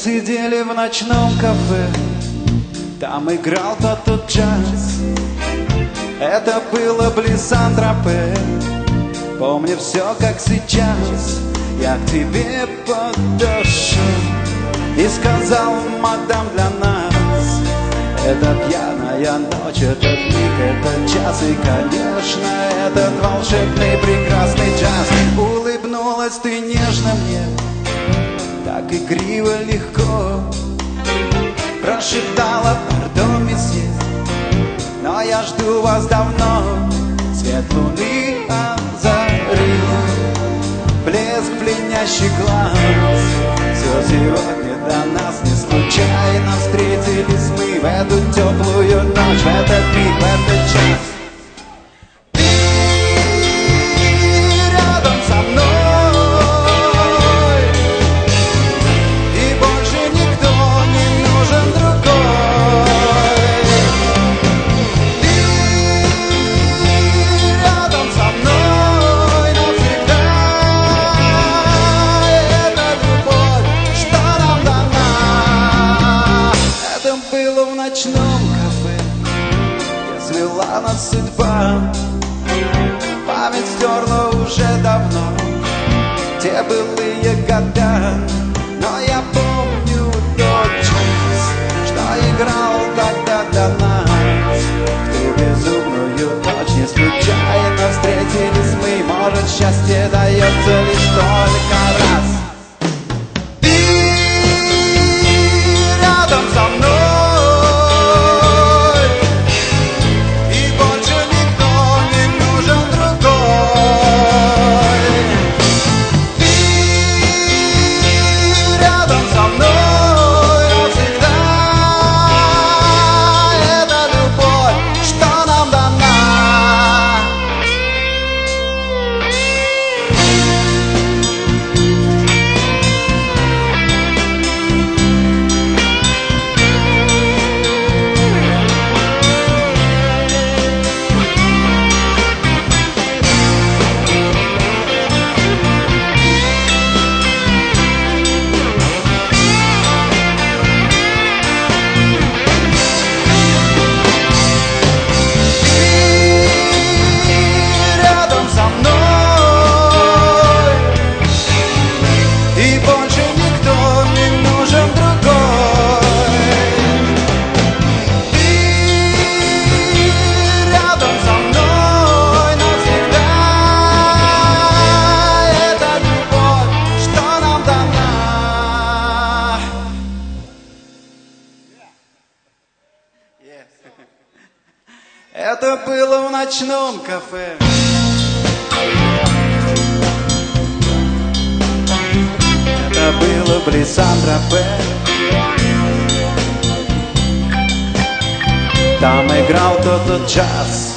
сидели в ночном кафе, там играл тот джаз. Это было близ Сан-Тропе. Помню все, как сейчас. Я к тебе подошел и сказал: мадам, для нас это пьяная ночь, этот миг, этот час. И, конечно, этот волшебный прекрасный джаз. Улыбнулась ты нежно мне, так игриво, легко, прошептала: пардон, месье, но я жду вас давно. Свет луны озарил, блеск пленящий глаз. Все сегодня до нас не случайно встретились мы в эту теплую ночь, в этот миг, в этот час. Ты рядом со мной, и больше никто не нужен другой. Ты рядом со мной навсегда. Это любовь, что нам дана. Это было в ночном кафе, где свела нас судьба. Память стерла уже давно те былые года, но я помню тот час, что играл тогда для нас. В ту безумную ночь не случайно встретились мы. Может, счастье дается лишь только раз. Ты рядом со мной, и больше никто не нужен другой. Ты рядом со мной навсегда. Это любовь, что нам дана. Рядом со мной, и больше никто не нужен другой. Ты рядом со мной навсегда. Это любовь, что нам дана. Это было в ночном кафе. Это было близ Сан-Тропе. Там играл тот джаз.